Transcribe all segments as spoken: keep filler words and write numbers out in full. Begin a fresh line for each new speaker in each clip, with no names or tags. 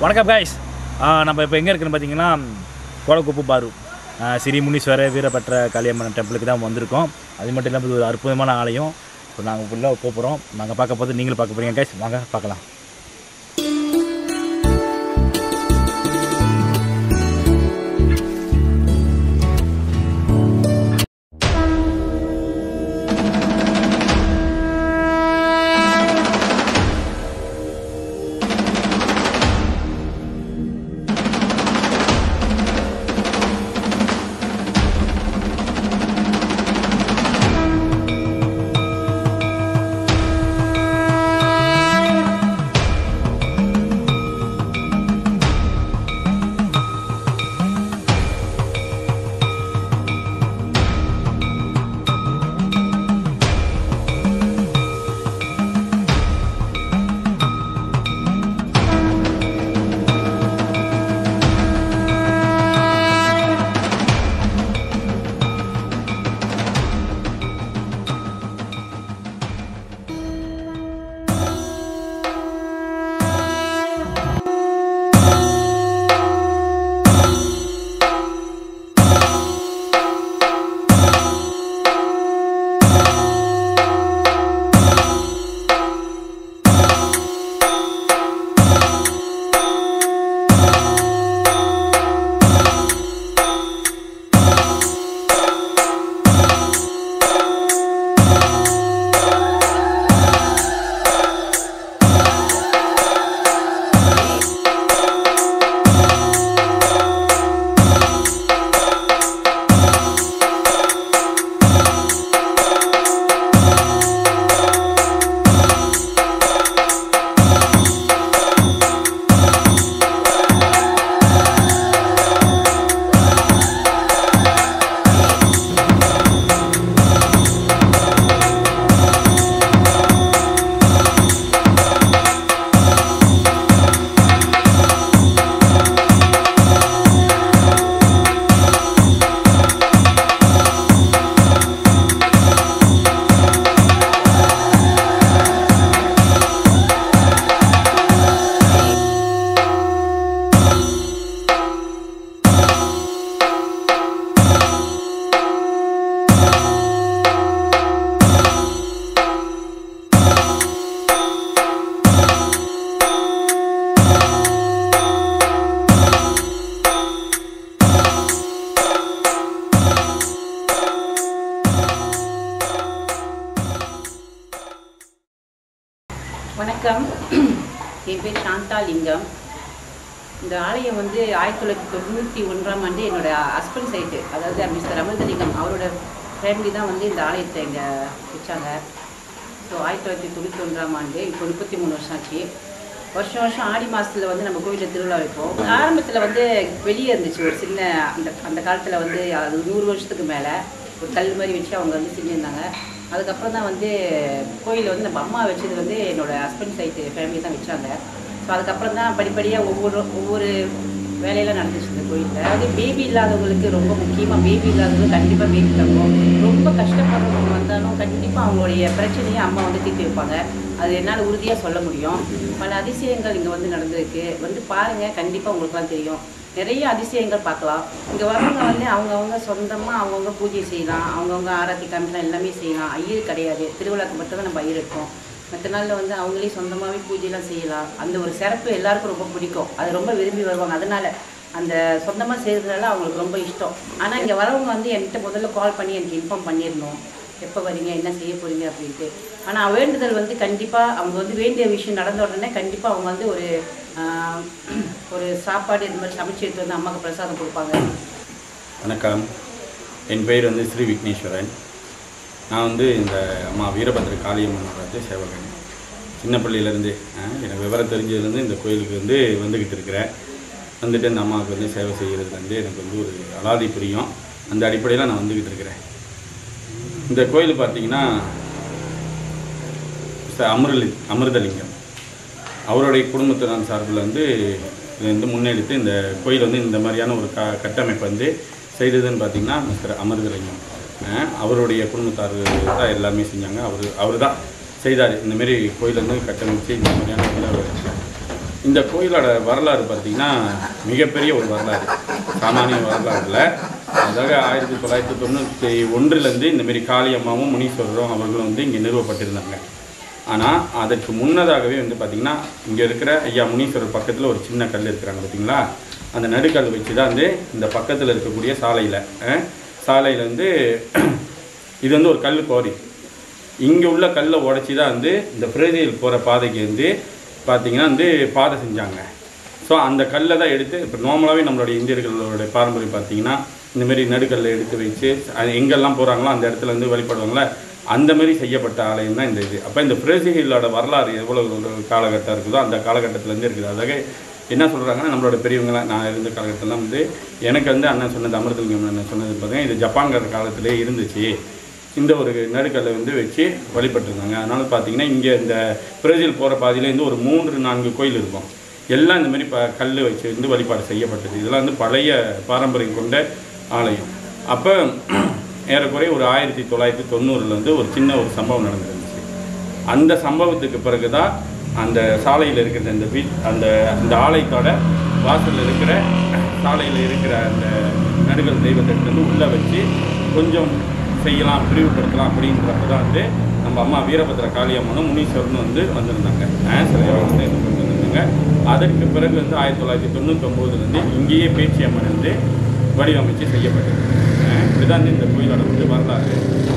வணக்கம் guys. நம்ம இப்போ எங்கே இருக்குன்னு பார்த்தீங்கன்னா கோலக்குப்பு பாரு ஸ்ரீ முனீஸ்வர வீரபத்ர காளியம்மன் டெம்பிளுக்கு தான் வந்திருக்கோம். அது மட்டும் இல்லாமல் இது ஒரு அற்புதமான ஆலயம். இப்போ நாங்கள் ஃபுல்லாக போக போகிறோம். நாங்கள் பார்க்க போது நீங்களும் பார்க்க போகிறீங்க guys. வாங்க பார்க்கலாம்.
வணக்கம், என் பேர் சாந்தா லிங்கம். இந்த ஆலயம் வந்து ஆயிரத்தி தொள்ளாயிரத்தி தொண்ணூற்றி ஒன்றாம் ஆண்டு என்னோட ஹஸ்பண்ட் சைட்டு, அதாவது மிஸ்டர் அமிர்தலிங்கம் அவரோட ஃபேமிலி தான் வந்து இந்த ஆலயத்தை இங்கே வச்சாங்க. ஸோ ஆயிரத்தி தொள்ளாயிரத்தி தொண்ணூற்றி ஒன்றாம் ஆண்டு இப்போ முப்பத்தி மூணு வருஷம் ஆச்சு. வருஷம் வருஷம் ஆடி மாதத்தில் வந்து நம்ம கோயிலில் திருவிழா வைப்போம். ஆரம்பத்தில் வந்து வெளியே இருந்துச்சு ஒரு சின்ன அந்த அந்த காலத்தில் வந்து அது நூறு வருஷத்துக்கு மேலே ஒரு கல் மாதிரி வச்சு அவங்க வந்து செஞ்சுருந்தாங்க. அதுக்கப்புறம் தான் வந்து கோயிலில் வந்து நம்ம அம்மா வச்சது வந்து என்னோடய ஹஸ்பண்ட் சைட்டு ஃபேமிலி தான் வச்சாங்க. ஸோ அதுக்கப்புறம் தான் படிப்படியாக ஒவ்வொரு ஒவ்வொரு வேலையெல்லாம் நடந்துச்சு இந்த கோயிலில். அதாவது பேபி இல்லாதவங்களுக்கு ரொம்ப முக்கியமாக, பேபி இல்லாதவங்க கண்டிப்பாக பேபி தருவோம். ரொம்ப கஷ்டப்படுறவங்க வந்தாலும் கண்டிப்பாக அவங்களுடைய பிரச்சனையை அம்மா வந்து தீர்த்து வைப்பாங்க. அது என்னால் உறுதியாக சொல்ல முடியும். பல அதிசயங்கள் இங்கே வந்து நடந்திருக்கு. வந்து பாருங்கள், கண்டிப்பாக உங்களுக்குலாம் தெரியும். நிறைய அதிசயங்கள் பார்க்கலாம். இங்கே வரவங்க வந்து அவங்கவுங்க சொந்தமாக அவங்கவுங்க பூஜை செய்யலாம், அவங்கவுங்க ஆராத்தி காமிக்கலாம், எல்லாமே செய்யலாம். ஐயர் கிடையாது, திருவிழாக்கு மட்டும் தான் நம்ம ஐயர் இருக்கோம். மற்ற நாளில் வந்து அவங்களே சொந்தமாகவே பூஜைலாம் செய்யலாம். அந்த ஒரு சிறப்பு எல்லாருக்கும் ரொம்ப பிடிக்கும். அது ரொம்ப விரும்பி வருவாங்க. அதனால் அந்த சொந்தமாக செய்கிறதுனால அவங்களுக்கு ரொம்ப இஷ்டம். ஆனால் இங்கே வரவங்க வந்து என்கிட்ட முதல்ல கால் பண்ணி எனக்கு இன்ஃபார்ம் பண்ணிடணும், எப்போ வரீங்க, என்ன செய்ய போகிறீங்க அப்படின்ட்டு. ஆனால் வேண்டுதல் வந்து கண்டிப்பாக அவங்க வந்து வேண்டிய விஷயம் நடந்த உடனே கண்டிப்பாக அவங்க வந்து ஒரு ஒரு சாப்பாடு இது மாதிரி சமைச்சு எடுத்து வந்து அம்மாவுக்கு பிரசாதம் கொடுப்பாங்க.
வணக்கம், என் பெயர் வந்து ஸ்ரீ விக்னேஸ்வரன். நான் வந்து இந்த அம்மா வீரபத்ர காளியம்மனோட வந்து சேவகன். சின்ன பள்ளியிலேருந்து எனக்கு விவரம் தெரிஞ்சதுலேருந்து இந்த கோயிலுக்கு வந்து வந்துக்கிட்டு இருக்கிறேன். வந்துட்டு இந்த அம்மாவுக்கு வந்து சேவை செய்கிறது வந்து எனக்கு வந்து ஒரு அலாதி பிரியம். அந்த அடிப்படையில் நான் வந்துக்கிட்டு இருக்கிறேன். இந்த கோயில் பார்த்திங்கன்னா அமிர்தலி அமிர்தலிங்கம் அவருடைய குடும்பத்தினர் சார்பில் வந்து வந்து முன்னெடுத்து இந்த கோயில் வந்து இந்த மாதிரியான ஒரு க கட்டமைப்பை வந்து செய்ததுன்னு பார்த்திங்கன்னா மிஸ்டர் அமிர்தலிங்கம் அவருடைய குடும்பத்தார் தான் எல்லாமே செஞ்சாங்க. அவர் அவர் தான் செய்தார். இந்தமாரி கோயில் வந்து கட்டமைச்சு இந்த மாதிரியான இந்த கோயிலோட வரலாறு பார்த்திங்கன்னா மிகப்பெரிய ஒரு வரலாறு, சாமானிய வரலாறுல. அதாவது ஆயிரத்தி தொள்ளாயிரத்தி தொண்ணூற்றி ஒன்றுலேருந்து இந்தமாரி காளியம்மாவும் முனீஸ்வரரும் அவர்களும் வந்து இங்கே நிறுவப்பட்டிருந்தாங்க. ஆனால் அதற்கு முன்னதாகவே வந்து பார்த்திங்கன்னா இங்கே இருக்கிற ஐயா முனீஸ்வரர் பக்கத்தில் ஒரு சின்ன கல் இருக்கிறாங்க பார்த்திங்களா, அந்த நடுக்கல் வச்சு தான் வந்து இந்த பக்கத்தில் இருக்கக்கூடிய சாலையில் சாலையில் வந்து இது வந்து ஒரு கல் கோரி, இங்கே உள்ள கல்லை உடச்சி தான் வந்து இந்த பிரேசில் போகிற பாதைக்கு வந்து பார்த்திங்கன்னா வந்து பாதை செஞ்சாங்க. ஸோ அந்த கல்லை தான் எடுத்து இப்போ நார்மலாகவே நம்மளுடைய இந்தியர்களுடைய பாரம்பரியம் பார்த்திங்கன்னா இந்தமாரி நடுக்கல்லை எடுத்து வச்சு எங்கெல்லாம் போகிறாங்களோ அந்த இடத்துல வந்து வழிபடுவாங்களே, அந்தமாரி செய்யப்பட்ட ஆலயம் தான் இந்த இது. அப்போ இந்த பிரேசிலோட வரலாறு எவ்வளோ ஒரு காலகட்டம் இருக்குதோ அந்த காலகட்டத்திலேருந்து இருக்குது. அதாக என்ன சொல்கிறாங்கன்னா, நம்மளோட பெரியவங்களாம் நான் இருந்த காலகட்டத்தில் வந்து எனக்கு வந்து அண்ணன் சொன்னது, அமிர்தலிங்கம் அண்ணன் சொன்னது பார்த்தீங்கன்னா இது ஜப்பான்கார காலத்திலே இருந்துச்சு, இந்த ஒரு நடுக்கல்லை வந்து வச்சு வழிபட்டுருந்தாங்க. அதனால் பார்த்திங்கன்னா இங்கே இந்த பிரேசில் போகிற பாதையிலேருந்து ஒரு மூன்று நான்கு கோயில் இருக்கும், எல்லாம் இந்தமாரி ப கல் வச்சு வந்து வழிபாடு செய்யப்பட்டது. இதெல்லாம் வந்து பழைய பாரம்பரியம் கொண்ட ஆலயம். அப்போ ஏறக்குறைய ஒரு ஆயிரத்தி தொள்ளாயிரத்தி தொண்ணூறில் வந்து ஒரு சின்ன ஒரு சம்பவம் நடந்துருந்துச்சு. அந்த சம்பவத்துக்கு பிறகு தான் அந்த சாலையில் இருக்கிற அந்த வீ அந்த அந்த ஆலயத்தோட வாசலில் இருக்கிற சாலையில் இருக்கிற அந்த நடுக்கல் தெய்வத்தை வந்து உள்ளே வச்சு கொஞ்சம் செய்யலாம், விரிவுபடுத்தலாம் அப்படின்றப்ப தான் வந்து நம்ம அம்மா வீரபத்ர காளியம்மனும் முனீஸ்வரனும் வந்து வந்திருந்தாங்க, சிலையாக வந்து வந்திருந்தாங்க. அதற்கு பிறகு வந்து ஆயிரத்தி தொள்ளாயிரத்தி தொண்ணூற்றொம்போதுலேருந்து இங்கேயே பேச்சி அம்மன் வந்து வடிவமைச்சு செய்யப்பட்டது. இதுதான் இந்த கோயிலோட வந்து வரலாறு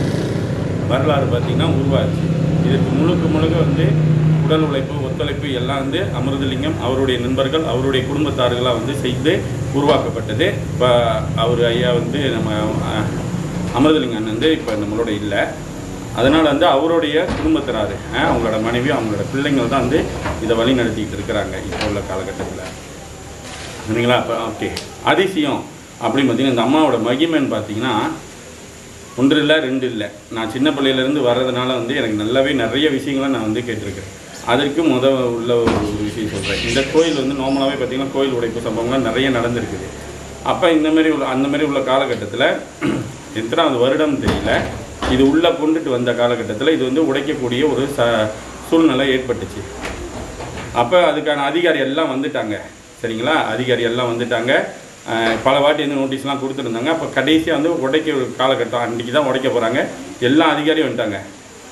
வரலாறு பார்த்திங்கன்னா உருவாச்சு. இதுக்கு முழுக்க முழுக்க வந்து உடல் உழைப்பு, ஒத்துழைப்பு எல்லாம் வந்து அமிர்தலிங்கம் அவருடைய நண்பர்கள் அவருடைய குடும்பத்தார்களாக வந்து செய்து உருவாக்கப்பட்டது. இப்போ அவர் ஐயா வந்து நம்ம அமிர்தலிங்கம் அண்ணன் வந்து இப்போ நம்மளோட இல்லை, அதனால் வந்து அவருடைய குடும்பத்தினார் அவங்களோட மனைவி அவங்களோட பிள்ளைங்கள் தான் வந்து இதை வழி நடத்திக்கிட்டு இருக்கிறாங்க இப்போ உள்ள காலகட்டத்தில். சரிங்களா? அப்போ ஓகே, அதிசயம் அப்படின்னு பார்த்திங்கன்னா இந்த அம்மாவோட மகிமைன்னு பார்த்திங்கன்னா ஒன்று இல்லை ரெண்டு இல்லை, நான் சின்ன பிள்ளையிலேருந்து வர்றதுனால வந்து எனக்கு நல்லாவே நிறைய விஷயங்களை நான் வந்து கேட்டிருக்கேன். அதற்கு முத உள்ள ஒரு விஷயம் சொல்கிறேன். இந்த கோயில் வந்து நார்மலாகவே பார்த்திங்கன்னா கோயில் உடைப்பு சம்பவங்கள்லாம் நிறைய நடந்திருக்குது. அப்போ இந்தமாரி உள்ள அந்தமாரி உள்ள காலகட்டத்தில் எத்தனாவது வருடம் தெரியல, இது உள்ளே கொண்டுட்டு வந்த காலகட்டத்தில் இது வந்து உடைக்கக்கூடிய ஒரு ச சூழ்நிலை ஏற்பட்டுச்சு. அப்போ அதுக்கான அதிகாரி எல்லாம் வந்துட்டாங்க. சரிங்களா? அதிகாரி எல்லாம் வந்துட்டாங்க, பல வாட்டி வந்து நோட்டீஸ்லாம் கொடுத்துருந்தாங்க. அப்போ கடைசியாக வந்து உடைக்க ஒரு காலகட்டம், அன்றைக்கி தான் உடைக்க போகிறாங்க. எல்லா அதிகாரியும் வந்துட்டாங்க.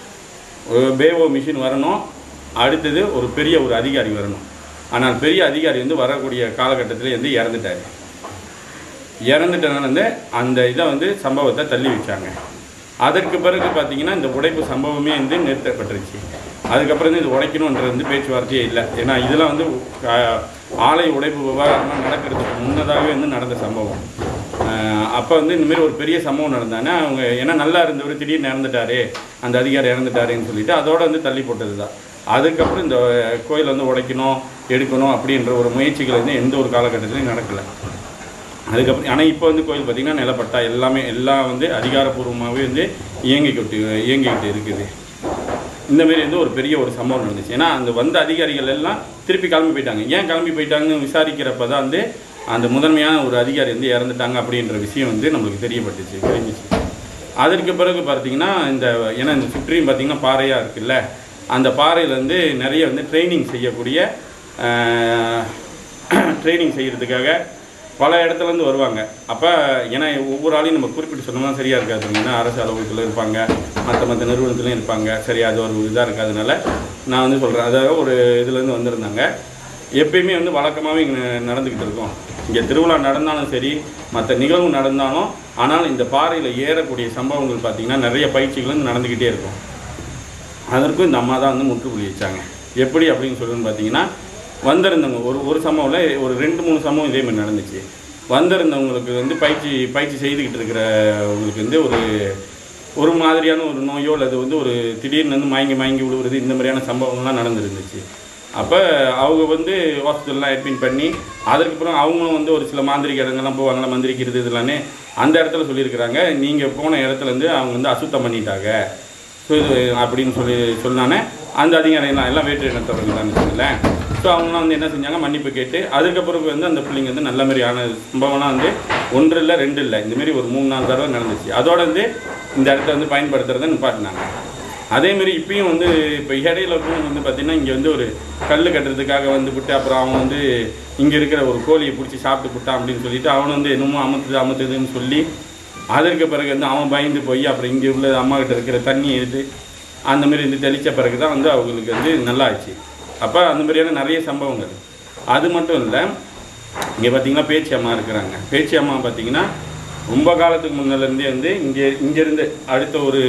ஒரு பேவோ மிஷின் வரணும், அடுத்தது ஒரு பெரிய ஒரு அதிகாரி வரணும். ஆனால் பெரிய அதிகாரி வந்து வரக்கூடிய காலகட்டத்தில் வந்து இறந்துட்டார். இறந்துட்டனால வந்து அந்த இதை வந்து சம்பவத்தை தள்ளி வச்சாங்க. அதற்கு பிறகு பார்த்திங்கன்னா இந்த உடைப்பு சம்பவமே வந்து நிறுத்தப்பட்டுருச்சு. அதுக்கப்புறம் வந்து இது உடைக்கணுன்றது வந்து பேச்சுவார்த்தையே இல்லை. ஏன்னா இதெல்லாம் வந்து ஆலய உடைப்பு விவகாரம்லாம் நடக்கிறதுக்கு முன்னதாகவே வந்து நடந்த சம்பவம். அப்போ வந்து இந்தமாரி ஒரு பெரிய சம்பவம் நடந்தானே அவங்க ஏன்னா நல்லா இருந்தவர் திடீர்னு இறந்துட்டாரு, அந்த அதிகாரி இறந்துட்டாருன்னு சொல்லிட்டு அதோடு வந்து தள்ளி போட்டது தான். அதுக்கப்புறம் இந்த கோயில் வந்து உடைக்கணும் எடுக்கணும் அப்படின்ற ஒரு முயற்சிகள் வந்து எந்த ஒரு காலகட்டத்திலையும் நடக்கலை. அதுக்கப்புறம் ஆனால் இப்போ வந்து கோயில் பார்த்திங்கன்னா நிலப்பட்டா எல்லாமே எல்லாம் வந்து அதிகாரப்பூர்வமாகவே வந்து இயங்கிக்கிட்டு இயங்கிக்கிட்டு இருக்குது. இந்தமாரி வந்து ஒரு பெரிய ஒரு சம்பவம் நடந்துச்சு. ஏன்னா அந்த வந்த அதிகாரிகள் எல்லாம் திருப்பி கிளம்பி போயிட்டாங்க. ஏன் கிளம்பி போயிட்டாங்கன்னு விசாரிக்கிறப்ப தான் வந்து அந்த முதன்மையான ஒரு அதிகாரி வந்து இறந்துட்டாங்க அப்படின்ற விஷயம் வந்து நம்மளுக்கு தெரியப்பட்டுச்சு தெரிஞ்சிச்சு. அதற்கு பிறகு பார்த்திங்கன்னா இந்த ஏன்னா இந்த சுற்றியும் பார்த்திங்கன்னா பாறையாக இருக்குல்ல, அந்த பாறையில் வந்து நிறைய வந்து ட்ரைனிங் செய்யக்கூடிய ட்ரைனிங் செய்கிறதுக்காக பல இடத்துலேருந்து வருவாங்க. அப்போ ஏன்னா ஒவ்வொரு ஆளையும் நம்ம குறிப்பிட்டு சொன்னோம்னா சரியாக இருக்காது. ஏன்னா அரசு அலுவலகத்தில் இருப்பாங்க, மற்ற மற்ற நிறுவனத்துலையும் இருப்பாங்க. சரி, அது ஒரு இதாக இருக்காதனால நான் வந்து சொல்கிறேன். அதாவது ஒரு இதுலேருந்து வந்திருந்தாங்க. எப்பயுமே வந்து வழக்கமாகவே இங்கே நடந்துக்கிட்டு இருக்கோம். இங்கே திருவிழா நடந்தாலும் சரி, மற்ற நிகழ்வு நடந்தாலும், ஆனால் இந்த பாறையில் ஏறக்கூடிய சம்பவங்கள் பார்த்திங்கன்னா நிறைய பயிற்சிகள் வந்து நடந்துக்கிட்டே இருக்கும். அதற்கும் இந்த அம்மா தான் வந்து முற்றுப்புள்ளி வச்சாங்க. எப்படி அப்படின்னு சொல்லுன்னு பார்த்தீங்கன்னா வந்திருந்தவங்க ஒரு ஒரு சம்பவத்தில் ஒரு ரெண்டு மூணு சம்பவம் இதேமாதிரி நடந்துச்சு. வந்திருந்தவங்களுக்கு வந்து பயிற்சி பயிற்சி செய்துக்கிட்டு இருக்கிறவங்களுக்கு வந்து ஒரு ஒரு மாதிரியான ஒரு நோயோ அல்லது வந்து ஒரு திடீர்னு வந்து மயங்கி மயங்கி விழுவுறது இந்த மாதிரியான சம்பவங்கள்லாம் நடந்துருந்துச்சு. அப்போ அவங்க வந்து ஹாஸ்பிட்டல்லாம் அட்மிட் பண்ணி அதுக்கப்புறம் அவங்களும் வந்து ஒரு சில மாந்திரிக இடங்கள்லாம் போவாங்களா, மந்திரிக்கிறது இதெல்லாமே அந்த இடத்துல சொல்லியிருக்கிறாங்க. நீங்கள் போன இடத்துலேருந்து அவங்க வந்து அசுத்தம் பண்ணிட்டாங்க ஸோ இது அப்படின்னு சொல்லி சொன்னானே அந்த அதிகாரிகள்லாம் எல்லாம் வேற்று இனத்தவர்கள் தான் வச்சுங்களேன். ஸோ அவங்களாம் வந்து என்ன செஞ்சாங்க, மன்னிப்பு கேட்டு அதுக்கப்புறம் வந்து அந்த பிள்ளைங்க வந்து நல்ல மாதிரியான சம்பவம்லாம் வந்து ஒன்று இல்லை ரெண்டு இல்லை இந்தமாரி ஒரு மூணு நாலு தடவை நடந்துச்சு. அதோட வந்து இந்த இடத்த வந்து பயன்படுத்துறதை நிப்பாட்டினாங்க. அதேமாரி இப்பயும் வந்து இப்போ இடையில வந்து பார்த்திங்கன்னா இங்கே வந்து ஒரு கல் கட்டுறதுக்காக வந்து விட்டு அப்புறம் அவன் வந்து இங்கே இருக்கிற ஒரு கோழியை பிடிச்சி சாப்பிட்டு விட்டான் அப்படின்னு சொல்லிட்டு அவன் வந்து என்னமோ அமுத்துது அமுத்துதுன்னு சொல்லி அதற்கு பிறகு வந்து அவன் பயந்து போய் அப்புறம் இங்கே உள்ள அம்மா கிட்ட இருக்கிற தண்ணி எடுத்து அந்த மாதிரி வந்து தெளித்த பிறகு தான் வந்து அவங்களுக்கு வந்து நல்லா ஆச்சு. அப்போ அந்த மாதிரியான நிறைய சம்பவங்கள். அது மட்டும் இல்லை, இங்கே பார்த்திங்கன்னா பேச்சி அம்மா இருக்கிறாங்க. பேச்சி அம்மா பார்த்திங்கன்னா ரொம்ப காலத்துக்கு முன்னிலேருந்தே வந்து இங்கே இங்கேருந்து அடுத்த ஒரு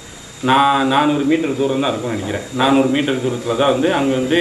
நான் நானூறு மீட்டர் தூரம் தான் இருக்கும்னு நினைக்கிறேன். நானூறு மீட்டர் தூரத்தில் தான் வந்து அங்கே வந்து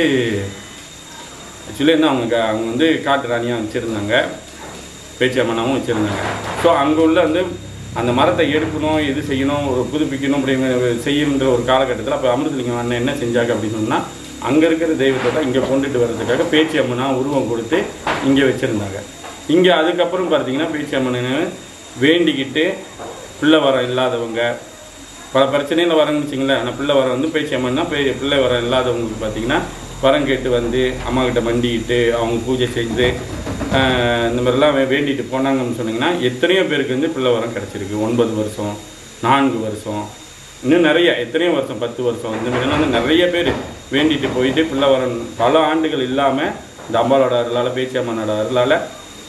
ஆக்சுவலி வந்து அவங்க அவங்க வந்து காட்டு ராணியாக வச்சுருந்தாங்க, பேச்சி அம்மனாவும் வச்சுருந்தாங்க. ஸோ அங்கே உள்ள வந்து அந்த மரத்தை எடுக்கணும், இது செய்யணும், ஒரு புதுப்பிக்கணும் அப்படிங்கிற செய்யணுன்ற ஒரு காலகட்டத்தில் அப்போ அமிர்தலிங்கம் அண்ணன் என்ன செஞ்சாங்க அப்படின்னு சொன்னால் அங்கே இருக்கிற தெய்வத்தை தான் இங்கே கொண்டுட்டு வர்றதுக்காக பேச்சி அம்மனா உருவம் கொடுத்து இங்கே வச்சுருந்தாங்க. இங்கே அதுக்கப்புறம் பார்த்தீங்கன்னா பேச்சி அம்மனை வேண்டிக்கிட்டு பிள்ளை வரம் இல்லாதவங்க பல பிரச்சனையில் வரன்னு வச்சிங்களேன். ஆனால் பிள்ளை வரம் வந்து பேச்சி அம்மன்னா பே பிள்ளை வரம் இல்லாதவங்களுக்கு பார்த்திங்கன்னா வரம் கேட்டு வந்து அம்மாக்கிட்ட மண்டிக்கிட்டு அவங்க பூஜை செஞ்சு இந்த மாதிரிலாம் வேண்டிட்டு போனாங்கன்னு சொன்னிங்கன்னா எத்தனையோ பேருக்கு வந்து பிள்ளை வரம் கிடச்சிருக்கு. ஒன்பது வருஷம், நான்கு வருஷம், இன்னும் நிறைய எத்தனையோ வருஷம், பத்து வருஷம், இந்த மாதிரிலாம் வந்து நிறைய பேர் வேண்டிட்டு போயிட்டு பிள்ளை வரம் பல ஆண்டுகள் இல்லாமல் இந்த அம்பாலோட அருளால் பேச்சி அம்மனோட அருளால்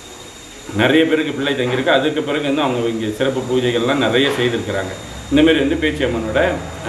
நிறைய பேருக்கு பிள்ளை தங்கியிருக்கு. அதுக்கு பிறகு வந்து அவங்க இங்கே சிறப்பு பூஜைகள்லாம் நிறைய செய்திருக்கிறாங்க. இந்தமாரி வந்து பேச்சி அம்மனோட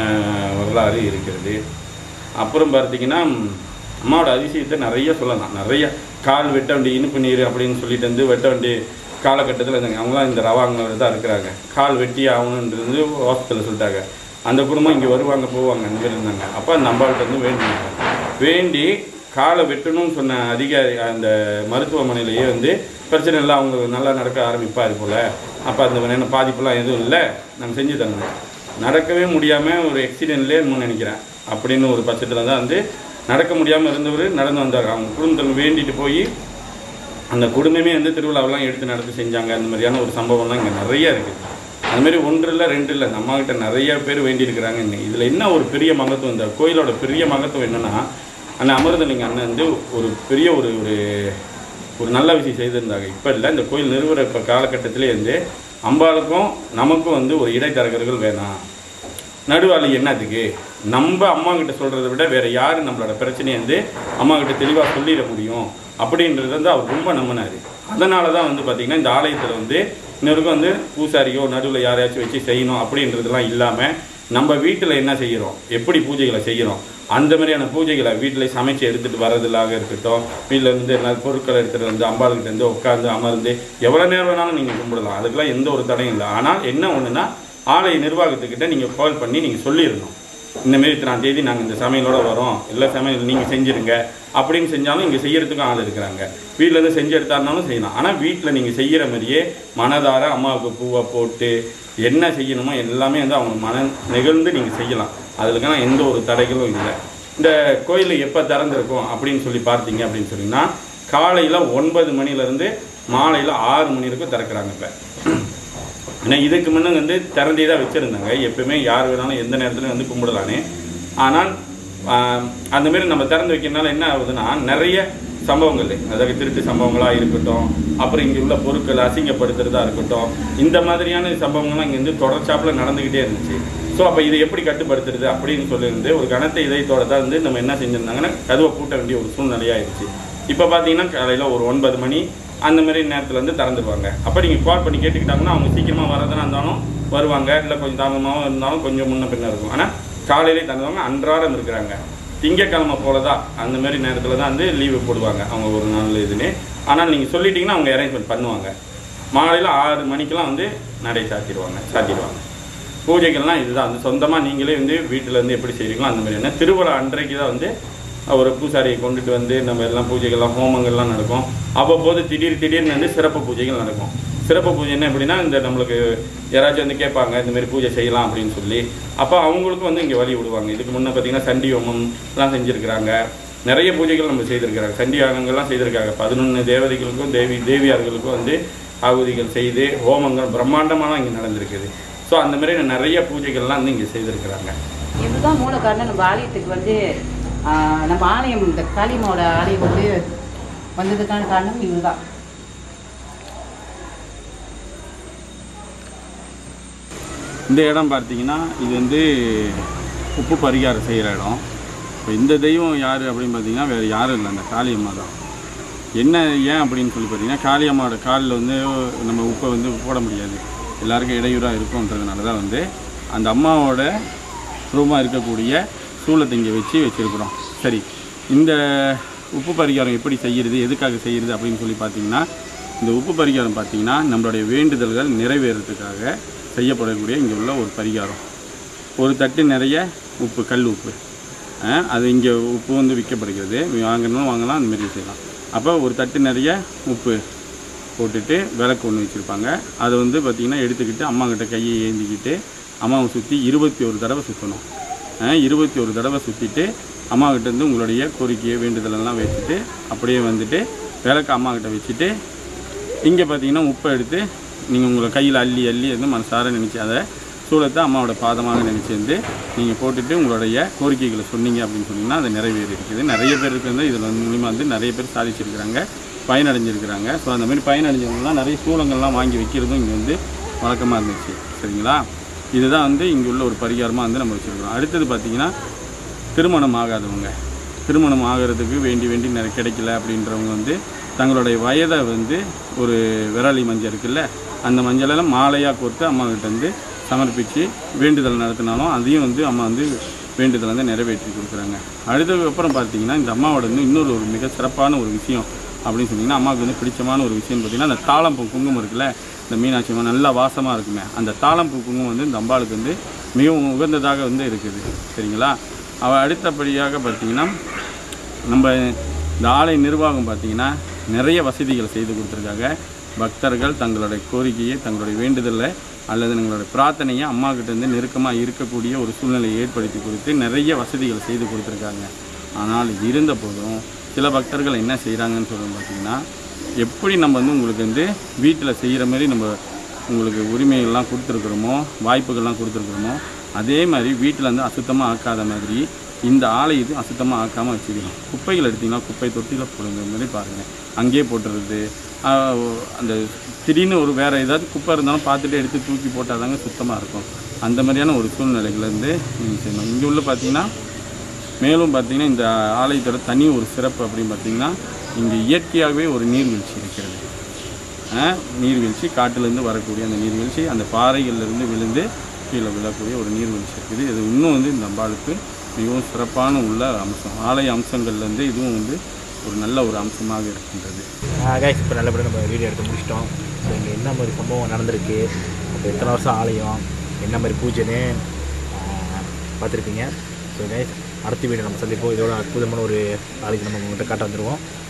வரலாறு இருக்கிறது. அப்புறம் பார்த்திங்கன்னா அம்மாவோட அதிசயத்தை நிறைய சொல்லலாம். நிறைய கால் வெட்ட வேண்டிய இனிப்பு நீர் அப்படின்னு சொல்லிட்டு வந்து வெட்ட வேண்டிய காலகட்டத்தில் இருந்தாங்க. அவங்களாம் இந்த ரவாங்களோட தான் இருக்கிறாங்க. கால் வெட்டி ஆகணுன்றது வந்து ஹாஸ்பிட்டலில் சொல்லிட்டாங்க. அந்த குடும்பம் இங்கே வருவாங்க போவாங்க அந்த மாதிரி இருந்தாங்க. அப்போ அந்த அம்பாள்கிட்ட வந்து வேண்டினாங்க. வேண்டி காலை வெட்டணும்னு சொன்ன அதிகாரி அந்த மருத்துவமனையிலேயே வந்து பிரச்சனை இல்லை, அவங்க நல்லா நடக்க ஆரம்பிப்பார் போல். அப்போ அந்த என்ன பாதிப்பெல்லாம் எதுவும் இல்லை, நாங்கள் செஞ்சு தங்க நடக்கவே முடியாமல் ஒரு ஆக்சிடென்ட்லேயே இன்னும் நினைக்கிறேன் அப்படின்னு ஒரு பட்சத்தில் தான் வந்து நடக்க முடியாமல் இருந்தவர் நடந்து வந்தார். அவங்க குடும்பத்தில் வேண்டிட்டு போய் அந்த குடும்பமே வந்து திருவிழாவெல்லாம் எடுத்து நடத்தி செஞ்சாங்க. அந்த மாதிரியான ஒரு சம்பவம்லாம் இங்கே நிறைய இருக்குது. அதுமாரி ஒன்று இல்லை ரெண்டு இல்லை, நம்மகிட்ட நிறைய பேர் வேண்டியிருக்கிறாங்க. இன்னும் இதில் என்ன ஒரு பெரிய மகத்துவம், இந்த கோயிலோட பெரிய மகத்துவம் என்னென்னா அண்ணன் அமிர்தலிங்க அண்ணன் வந்து ஒரு பெரிய ஒரு ஒரு ஒரு நல்ல விஷயம் செய்திருந்தாங்க. இப்போ இல்லை, இந்த கோயில் நிறுவன இப்போ காலகட்டத்திலே வந்து அம்பாளுக்கும் நமக்கும் வந்து ஒரு இடைத்தரகர்கள் வேணாம். நடுவாளி என்னத்துக்கு, நம்ம அம்மா கிட்ட சொல்கிறத விட வேறு யார் நம்மளோட பிரச்சனையை வந்து அம்மா கிட்ட தெளிவாக சொல்லிட முடியும் அப்படின்றது வந்து அவர் ரொம்ப நம்பினார். அதனால தான் வந்து பார்த்திங்கன்னா இந்த ஆலயத்தில் வந்து இன்னொருக்கும் வந்து பூசாரியோ நடுவில் யாரையாச்சும் வச்சு செய்யணும் அப்படின்றதுலாம் இல்லாமல் நம்ம வீட்டில் என்ன செய்கிறோம், எப்படி பூஜைகளை செய்கிறோம், அந்த மாதிரியான பூஜைகளை வீட்டில் சமைச்சு எடுத்துகிட்டு வர்றதுலாக இருக்கட்டும், வீட்டில் இருந்து எல்லா பொருட்களை எடுத்துகிட்டு வந்து அம்பாளுக்கிட்ட இருந்து உட்காந்து அமர்ந்து எவ்வளோ நேரம் வேணாலும் நீங்கள் கும்பிடலாம். அதுக்கெல்லாம் எந்த ஒரு தடையும் இல்லை. ஆனால் என்ன ஒன்றுனா ஆலய நிர்வாகத்துக்கிட்ட நீங்கள் கால் பண்ணி நீங்கள் சொல்லிடணும், இந்தமாரி இத்தனாம் தேதி நாங்கள் இந்த சமையலோடு வரோம், இல்லை சமையல் நீங்கள் செஞ்சுருங்க அப்படின்னு செஞ்சாலும் இங்கே செய்கிறதுக்கும் ஆள் இருக்கிறாங்க. வீட்டிலேருந்து செஞ்சு எடுத்தாருனாலும் செய்யலாம். ஆனால் வீட்டில் நீங்கள் செய்கிற மாதிரியே மனதார அம்மாவுக்கு பூவை போட்டு என்ன செய்யணுமோ எல்லாமே வந்து அவங்க மன நெகிழ்ந்து நீங்கள் செய்யலாம். அதுக்கான எந்த ஒரு தடைகளும் இல்லை. இந்த கோயில் எப்போ திறந்திருக்கும் அப்படின்னு சொல்லி பார்த்தீங்க அப்படின்னு சொன்னீங்கன்னா காலையில் ஒன்பது மணிலேருந்து மாலையில் ஆறு மணி வரைக்கும் திறக்கிறாங்க. இப்போ ஏன்னா இதுக்கு முன்னே வந்து திறந்தே தான் வச்சுருந்தாங்க. எப்பவுமே யார் வேணாலும் எந்த நேரத்துலையும் வந்து கும்பிடலானே. ஆனால் அந்தமாரி நம்ம திறந்து வைக்கிறதுனால என்ன ஆகுதுன்னா நிறைய சம்பவங்கள், அதாவது திருட்டு சம்பவங்களாக இருக்கட்டும், அப்புறம் இங்கே உள்ள பொருட்களை அசிங்கப்படுத்துறதா இருக்கட்டும், இந்த மாதிரியான சம்பவங்கள்லாம் இங்கே வந்து தொடர்ச்சாப்பில் நடந்துக்கிட்டே இருந்துச்சு. ஸோ அப்போ இதை எப்படி கட்டுப்படுத்துறது அப்படின்னு சொல்லியிருந்து ஒரு கனத்த இதயத்தோட தான் வந்து நம்ம என்ன செஞ்சுருந்தாங்கன்னா கதவை பூட்ட வேண்டிய ஒரு சூழ்நிலையாகிடுச்சு. இப்போ பார்த்தீங்கன்னா காலையில் ஒரு ஒன்பது மணி அந்த மாதிரி நேரத்தில் வந்து திறந்துருவாங்க. அப்போ நீங்கள் கால் பண்ணி கேட்டுக்கிட்டாங்கன்னா அவங்க சீக்கிரமாக வரதுனா இருந்தாலும் வருவாங்க, இல்லை கொஞ்சம் தாமதமாகவும் இருந்தாலும் கொஞ்சம் முன்ன பின்ன இருக்கும். ஆனால் காலையிலே திறந்துவாங்க. அன்றாடம் இருக்கிறாங்க. திங்கக்கிழமை போல தான் அந்த மாதிரி நேரத்தில் தான் வந்து லீவு போடுவாங்க அவங்க ஒரு நாள் இதுன்னு. ஆனால் நீங்கள் சொல்லிட்டீங்கன்னா அவங்க அரேஞ்ச்மெண்ட் பண்ணுவாங்க. மாலையில் ஆறு மணிக்கெலாம் வந்து நடை சாத்திடுவாங்க சாத்திடுவாங்க பூஜைகள்லாம் இதுதான் வந்து சொந்தமாக நீங்களே வந்து வீட்டில் வந்து எப்படி செய்கிறீங்களோ அந்த மாதிரி. என்ன திருவிழா அன்றைக்கு தான் வந்து ஒரு பூசாரியை கொண்டுட்டு வந்து நம்ம எல்லாம் பூஜைகள்லாம் ஹோமங்கள்லாம் நடக்கும். அவ்வப்போது திடீர் திடீர்னு வந்து சிறப்பு பூஜைகள் நடக்கும். சிறப்பு பூஜை என்ன எப்படின்னா இந்த நம்மளுக்கு யாராச்சும் வந்து கேட்பாங்க இந்த மாதிரி பூஜை செய்யலாம் அப்படின்னு சொல்லி, அப்போ அவங்களுக்கும் வந்து இங்கே வழி விடுவாங்க. இதுக்கு முன்னே பார்த்திங்கன்னா சண்டி ஹோமம்லாம் செஞ்சுருக்கிறாங்க. நிறைய பூஜைகள் நம்ம செய்திருக்கிறாங்க. சண்டி யாகங்கள்லாம் செய்திருக்காங்க. பதினொன்று தேவதைகளுக்கும் தேவி தேவியார்களுக்கும் வந்து ஆகுதிகள் செய்து ஹோமங்கள் பிரம்மாண்டமாக இங்கே நடந்திருக்குது. ஸோ அந்த மாதிரி நிறைய பூஜைகள்லாம் வந்து இங்கே செய்திருக்கிறாங்க.
இதுதான் மூல காரணம். நம்ம ஆலயத்துக்கு வந்து நம்ம ஆலயம் இந்த காளியம்மோட ஆலயம் வந்து வந்ததுக்கான காரணம் இதுதான்.
இந்த இடம் பார்த்தீங்கன்னா இது வந்து உப்பு பரிகாரம் செய்கிற இடம். இப்போ இந்த தெய்வம் யார் அப்படின்னு பார்த்தீங்கன்னா வேறு யாரும் இல்லை, அந்த காளியம்மா தான். என்ன ஏன் அப்படின்னு சொல்லி பார்த்தீங்கன்னா காளியம்மாவோட காலில் வந்து நம்ம உப்பை வந்து போட முடியாது, எல்லாருக்கும் இடையூறாக இருக்கும்ன்றதுனால தான் வந்து அந்த அம்மாவோட ரூமாக இருக்கக்கூடிய சூளத்தை இங்கே வச்சு வச்சுருக்குறோம். சரி, இந்த உப்பு பரிகாரம் எப்படி செய்கிறது, எதுக்காக செய்கிறது அப்படின்னு சொல்லி பார்த்தீங்கன்னா, இந்த உப்பு பரிகாரம் பார்த்திங்கன்னா நம்மளுடைய வேண்டுதல்கள் நிறைவேறதுக்காக செய்யப்படக்கூடிய இங்கே உள்ள ஒரு பரிகாரம். ஒரு தட்டு நிறைய உப்பு, கல் உப்பு, அது இங்கே உப்பு வந்து விற்கப்படுகிறது, வாங்கணும் வாங்கலாம், அந்தமாரி செய்யலாம். அப்போ ஒரு தட்டு நிறைய உப்பு போட்டுட்டு விளக்கு ஒன்று வச்சுருப்பாங்க. அதை வந்து பார்த்திங்கன்னா எடுத்துக்கிட்டு அம்மாக்கிட்ட கையை ஏந்திக்கிட்டு அம்மாவை சுற்றி இருபத்தி ஒரு தடவை சுற்றணும். இருபத்தி ஒரு தடவை சுற்றிட்டு அம்மாக்கிட்டேருந்து உங்களுடைய கோரிக்கையை வேண்டுதலெல்லாம் வச்சுட்டு அப்படியே வந்துட்டு விளக்கு அம்மாக்கிட்ட வச்சுட்டு இங்கே பார்த்தீங்கன்னா உப்பை எடுத்து நீங்கள் உங்களை கையில் அள்ளி அள்ளி வந்து மனசார நினச்சி அதை சூளத்தை அம்மாவோட பாதமாக நினச்சி வந்து நீங்கள் போட்டுட்டு உங்களுடைய கோரிக்கைகளை சொன்னீங்க அப்படின்னு சொன்னீங்கன்னா அது நிறைவேறி இருக்குது. நிறைய பேருக்கு வந்து இதில் வந்து மூலிமா வந்து நிறைய பேர் சாதிச்சிருக்கிறாங்க, பயனடைஞ்சிருக்கிறாங்க. ஸோ அந்த மாதிரி பயனடைஞ்சவங்கலாம் நிறைய சூளங்கள்லாம் வாங்கி வைக்கிறதும் இங்கே வந்து வழக்கமாக இருந்துச்சு. சரிங்களா? இதுதான் வந்து இங்கே உள்ள ஒரு பரிகாரமாக வந்து நம்ம வச்சுருக்கிறோம். அடுத்தது பார்த்திங்கன்னா திருமணம் ஆகாதவங்க, திருமணம் ஆகிறதுக்கு வேண்டி வேண்டி நிறைய கிடைக்கல அப்படின்றவங்க வந்து தங்களுடைய வயதை வந்து ஒரு விரலி மஞ்சள் இருக்குல்ல, அந்த மஞ்சளெல்லாம் மாலையாக கோர்த்து அம்மாக்கிட்ட வந்து சமர்ப்பித்து வேண்டுதல் நடத்தினாலும் அதையும் வந்து அம்மா வந்து வேண்டுதல் வந்து நிறைவேற்றி கொடுக்குறாங்க. அடுத்ததுக்கப்புறம் பார்த்திங்கன்னா இந்த அம்மாவோட வந்து இன்னொரு ஒரு மிக சிறப்பான ஒரு விஷயம் அப்படின்னு சொன்னிங்கன்னா, அம்மாவுக்கு வந்து பிடிச்சமான ஒரு விஷயம்னு பார்த்திங்கன்னா அந்த தாளம்பூ குங்குமம் இருக்குல்ல, இந்த மீனாட்சி அம்மா நல்லா வாசமாக இருக்குமே, அந்த தாளம்பூ குங்குமம் வந்து இந்த அம்பாளுக்கு வந்து மிகவும் உகந்ததாக வந்து இருக்குது. சரிங்களா? அவள் அடுத்தபடியாக பார்த்திங்கன்னா நம்ம இந்த ஆலய நிர்வாகம் பார்த்திங்கன்னா நிறைய வசதிகளை செய்து கொடுத்துருக்காங்க. பக்தர்கள் தங்களுடைய கோரிக்கையை, தங்களுடைய வேண்டுதலை அல்லது எங்களுடைய பிரார்த்தனையை அம்மாக்கிட்டேருந்து நெருக்கமாக இருக்கக்கூடிய ஒரு சூழ்நிலையை ஏற்படுத்தி கொடுத்து நிறைய வசதிகளை செய்து கொடுத்துருக்காங்க. ஆனால் இருந்த போதும் சில பக்தர்கள் என்ன செய்கிறாங்கன்னு சொல்லணும் பார்த்திங்கன்னா, எப்படி நம்ம வந்து உங்களுக்கு வந்து வீட்டில் செய்கிற மாதிரி நம்ம உங்களுக்கு உரிமைகள்லாம் கொடுத்துருக்குறோமோ, வாய்ப்புகள்லாம் கொடுத்துருக்குறோமோ, அதே மாதிரி வீட்டில் வந்து அசுத்தமாக ஆக்காத மாதிரி இந்த ஆலயத்தையும் அசுத்தமாக ஆக்காமல் வச்சுக்கணும். குப்பைகள் எடுத்திங்கன்னா குப்பை தொட்டியில் போடுற மாதிரி பாருங்கள், அங்கேயே போட்டுறது. அந்த திடீர்னு ஒரு வேறு ஏதாவது குப்பை இருந்தாலும் பார்த்துட்டு எடுத்து தூக்கி போட்டால் தாங்க சுத்தமாக இருக்கும். அந்த மாதிரியான ஒரு சூழ்நிலைகள்லேருந்து நீங்கள் செய்யணும். இங்கே உள்ள பார்த்திங்கன்னா மேலும் பார்த்திங்கன்னா இந்த ஆலயத்தோட தனி ஒரு சிறப்பு அப்படின்னு பார்த்திங்கன்னா, இங்கே இயற்கையாகவே ஒரு நீர்வீழ்ச்சி இருக்கிறது. நீர்வீழ்ச்சி காட்டிலேருந்து வரக்கூடிய அந்த நீர்வீழ்ச்சி அந்த பாறைகள்லேருந்து விழுந்து கீழே விழக்கூடிய ஒரு நீர்வீழ்ச்சி இருக்குது. இது இன்னும் வந்து இந்த அம்பாளுக்கு மிகவும் சிறப்பான உள்ள அம்சம். ஆலய அம்சங்கள்லேருந்து இதுவும் வந்து ஒரு நல்ல ஒரு அம்சமாக இருக்கின்றது.
கைஸ், இப்போ நல்லபடியாக நம்ம வீடியோ எடுத்து முடிச்சிட்டோம். ஸோ இங்கே என்ன மாதிரி சம்பவம் நடந்திருக்கு, அப்போ எத்தனை வருஷம் ஆலயம், என்ன மாதிரி பூஜைன்னு பார்த்துருப்பீங்க. ஸோ கைஸ், அடுத்த வீடியோ நம்ம சந்திப்போம். இதோட அற்புதமான ஒரு ஆலயத்தை நம்ம உங்கள்கிட்ட காட்ட வந்துடுவோம்.